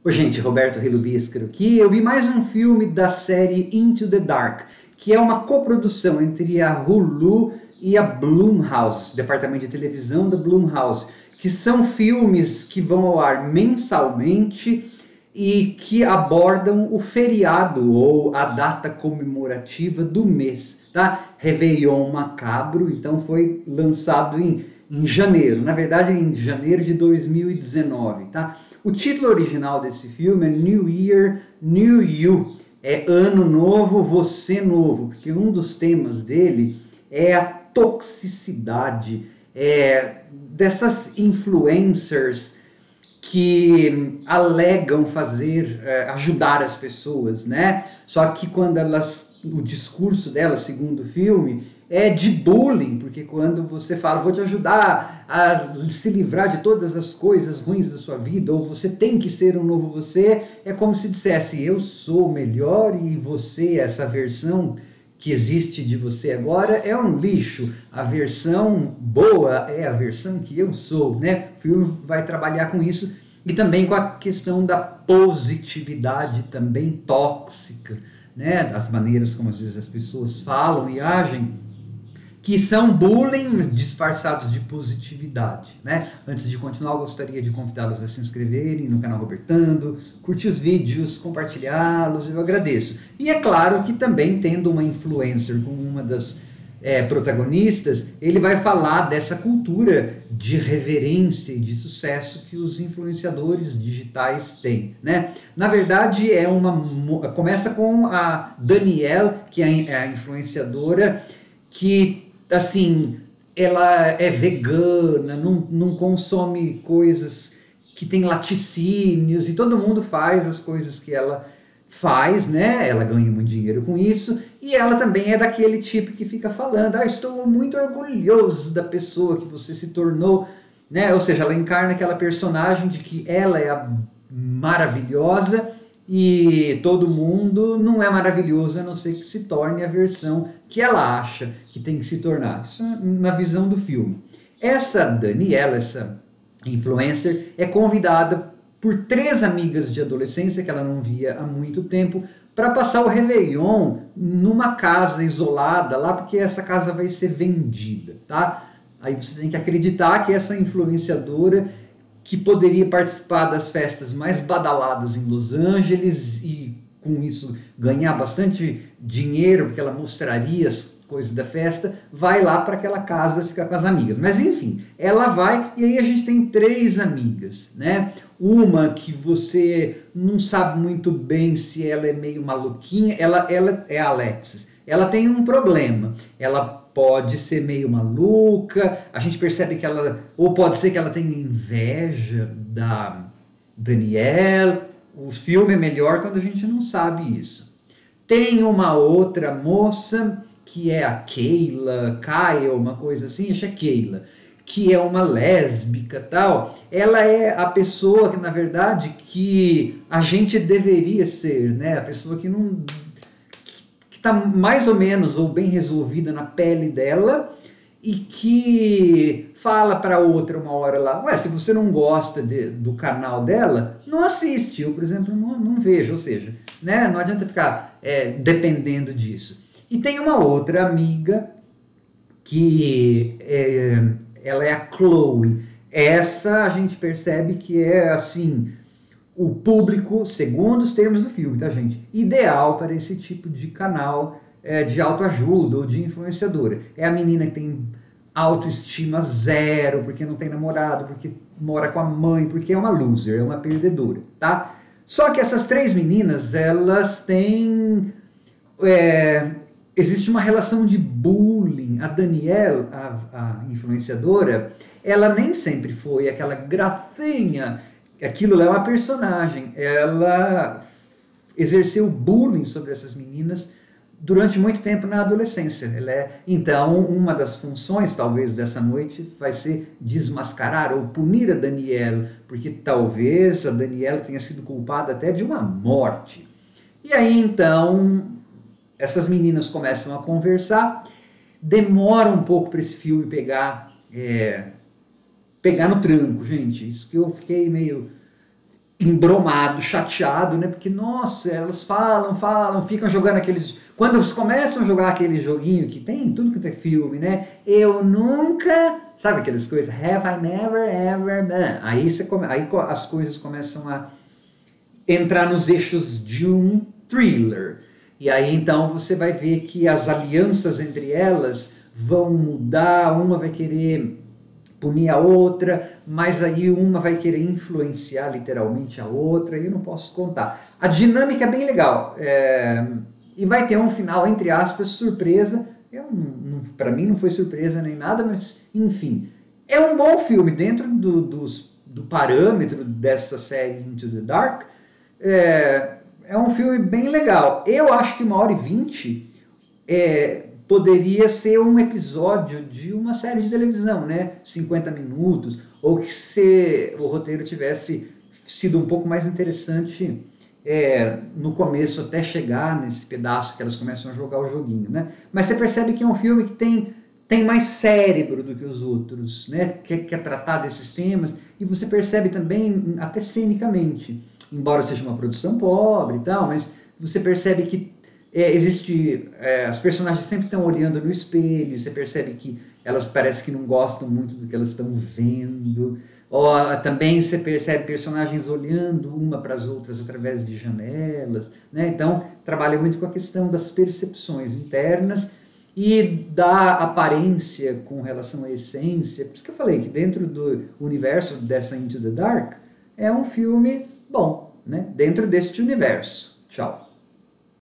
Oi, gente, Roberto Relubiscaro aqui. Eu vi mais um filme da série Into the Dark, que é uma coprodução entre a Hulu e a Blumhouse, departamento de televisão da Blumhouse, que são filmes que vão ao ar mensalmente e que abordam o feriado ou a data comemorativa do mês, tá? Réveillon Macabro, então foi lançado em janeiro, na verdade em janeiro de 2019, tá? O título original desse filme é New Year, New You, é Ano Novo, Você Novo, porque um dos temas dele é a toxicidade dessas influencers que alegam ajudar as pessoas, né? Só que quando o discurso delas, segundo o filme, é de bullying, porque quando você fala, vou te ajudar a se livrar de todas as coisas ruins da sua vida, ou você tem que ser um novo você, é como se dissesse, eu sou melhor e você, essa versão que existe de você agora é um lixo. A versão boa é a versão que eu sou, né? O filme vai trabalhar com isso e também com a questão da positividade também tóxica, né? As maneiras como às vezes as pessoas falam e agem que são bullying disfarçados de positividade, né? Antes de continuar, eu gostaria de convidá-los a se inscreverem no canal Robertando, curtir os vídeos, compartilhá-los, eu agradeço. E é claro que também, tendo uma influencer como uma das protagonistas, ele vai falar dessa cultura de reverência e de sucesso que os influenciadores digitais têm, né? Na verdade, começa com a Danielle, que é a influenciadora, que assim, ela é vegana, não consome coisas que tem laticínios, e todo mundo faz as coisas que ela faz, né? Ela ganha muito dinheiro com isso, e ela também é daquele tipo que fica falando, estou muito orgulhoso da pessoa que você se tornou, né? Ou seja, ela encarna aquela personagem de que ela é a maravilhosa e todo mundo não é maravilhoso, a não ser que se torne a versão que ela acha que tem que se tornar. Isso é na visão do filme. Essa Daniela, essa influencer, é convidada por 3 amigas de adolescência que ela não via há muito tempo para passar o Réveillon numa casa isolada lá, porque essa casa vai ser vendida, tá? Aí você tem que acreditar que essa influenciadora, que poderia participar das festas mais badaladas em Los Angeles e com isso ganhar bastante dinheiro, porque ela mostraria as coisas da festa, vai lá para aquela casa ficar com as amigas. Mas enfim, ela vai e aí a gente tem 3 amigas, né? Uma que você não sabe muito bem se ela é meio maluquinha, ela é a Alexis. Ela tem um problema, ela pode ser meio maluca, a gente percebe que ela, ou pode ser que ela tenha inveja da Danielle. O filme é melhor quando a gente não sabe isso. Tem uma outra moça que é a Kyle, uma coisa assim, acho que é Keila, que é uma lésbica tal. Ela é a pessoa que, na verdade, que a gente deveria ser, né? A pessoa que não está mais ou menos ou bem resolvida na pele dela e que fala para outra uma hora lá, ué, se você não gosta do canal dela, não assiste. Eu, por exemplo, não vejo, ou seja, né, não adianta ficar dependendo disso. E tem uma outra amiga que ela é a Chloe. Essa a gente percebe que é assim o público, segundo os termos do filme, tá, gente? Ideal para esse tipo de canal de autoajuda ou de influenciadora. É a menina que tem autoestima zero, porque não tem namorado, porque mora com a mãe, porque é uma loser, é uma perdedora, tá? Só que essas 3 meninas, elas têm... existe uma relação de bullying. A Danielle, a influenciadora, ela nem sempre foi aquela gracinha. Aquilo é uma personagem. Ela exerceu bullying sobre essas meninas durante muito tempo na adolescência. Então, uma das funções, talvez, dessa noite vai ser desmascarar ou punir a Danielle, porque talvez a Danielle tenha sido culpada até de uma morte. E aí, então, essas meninas começam a conversar, demora um pouco para esse filme pegar no tranco, gente. Isso que eu fiquei meio embromado, chateado, né? Porque, nossa, elas falam, ficam jogando aqueles. Quando eles começam a jogar aquele joguinho que tem tudo que é filme, né? Eu nunca. Sabe aquelas coisas? Have I never ever. Aí, aí as coisas começam a entrar nos eixos de um thriller. E aí então você vai ver que as alianças entre elas vão mudar, uma vai querer punir a outra, mas aí uma vai querer influenciar literalmente a outra, e eu não posso contar. A dinâmica é bem legal, e vai ter um final, entre aspas, surpresa. Para mim não foi surpresa nem nada, mas enfim. É um bom filme, dentro do parâmetro dessa série Into the Dark. É um filme bem legal. Eu acho que 1h20 poderia ser um episódio de uma série de televisão, né? 50 minutos, ou que se o roteiro tivesse sido um pouco mais interessante no começo, até chegar nesse pedaço que elas começam a jogar o joguinho, né? Mas você percebe que é um filme que tem mais cérebro do que os outros, né? Quer tratar desses temas, e você percebe também, até cenicamente, embora seja uma produção pobre e tal, mas você percebe que as personagens sempre estão olhando no espelho, você percebe que elas parece que não gostam muito do que elas estão vendo. Ou, também você percebe personagens olhando uma para as outras através de janelas, né? Então trabalha muito com a questão das percepções internas e da aparência com relação à essência. Por isso que eu falei que dentro do universo dessa Into the Dark é um filme bom, né? Dentro deste universo. Tchau.